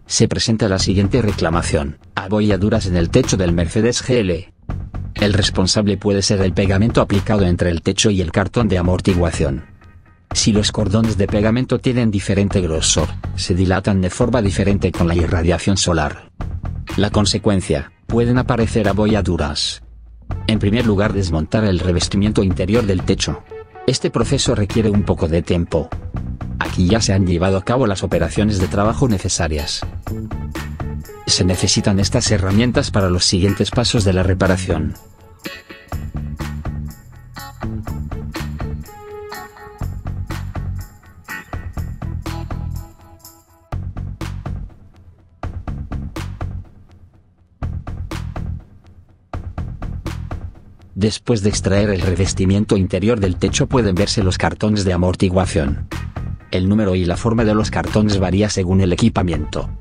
Se presenta la siguiente reclamación: abolladuras en el techo del Mercedes GL. El responsable puede ser el pegamento aplicado entre el techo y el cartón de amortiguación. Si los cordones de pegamento tienen diferente grosor, se dilatan de forma diferente con la irradiación solar. La consecuencia, pueden aparecer abolladuras. En primer lugar, desmontar el revestimiento interior del techo. Este proceso requiere un poco de tiempo. Aquí ya se han llevado a cabo las operaciones de trabajo necesarias. Se necesitan estas herramientas para los siguientes pasos de la reparación. Después de extraer el revestimiento interior del techo pueden verse los cartones de amortiguación. El número y la forma de los cartones varía según el equipamiento.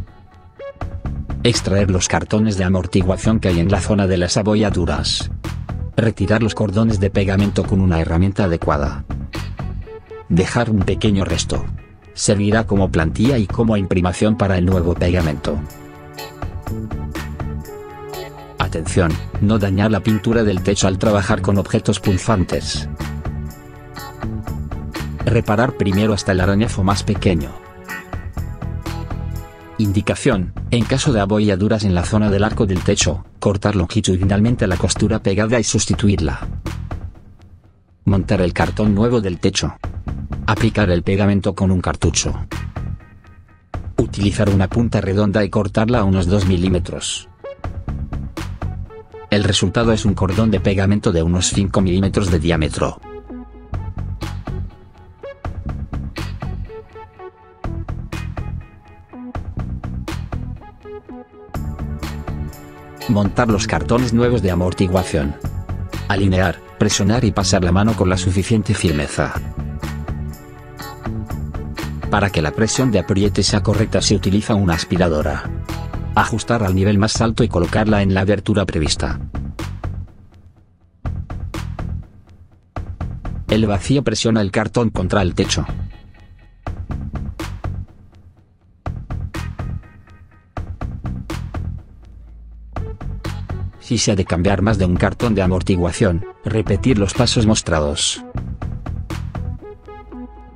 Extraer los cartones de amortiguación que hay en la zona de las abolladuras. Retirar los cordones de pegamento con una herramienta adecuada. Dejar un pequeño resto. Servirá como plantilla y como imprimación para el nuevo pegamento. Atención, no dañar la pintura del techo al trabajar con objetos punzantes. Reparar primero hasta el arañazo más pequeño. Indicación: en caso de abolladuras en la zona del arco del techo, cortar longitudinalmente la costura pegada y sustituirla. Montar el cartón nuevo del techo. Aplicar el pegamento con un cartucho. Utilizar una punta redonda y cortarla a unos 2 milímetros. El resultado es un cordón de pegamento de unos 5 milímetros de diámetro. Montar los cartones nuevos de amortiguación. Alinear, presionar y pasar la mano con la suficiente firmeza. Para que la presión de apriete sea correcta se utiliza una aspiradora. Ajustar al nivel más alto y colocarla en la abertura prevista. El vacío presiona el cartón contra el techo. Si se ha de cambiar más de un cartón de amortiguación, repetir los pasos mostrados.